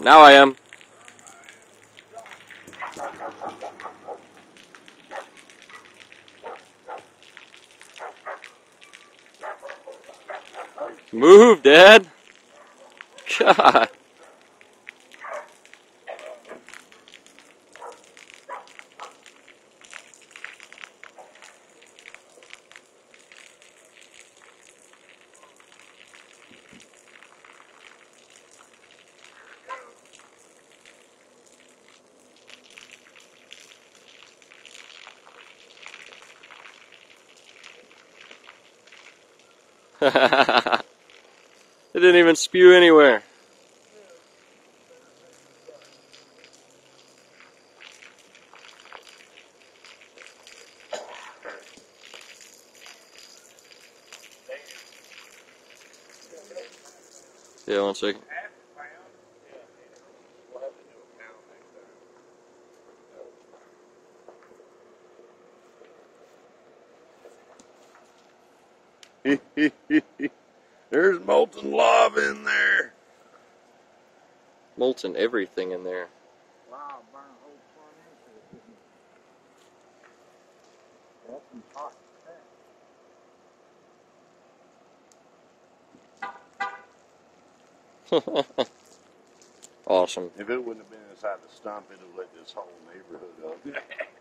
Now I am. Move, Dad. God. It didn't even spew anywhere. Yeah, 1 second. There's molten lava in there. Molten everything in there. Wow, burn a whole front end to it. Awesome. If it wouldn't have been inside the stump, it would have lit this whole neighborhood up.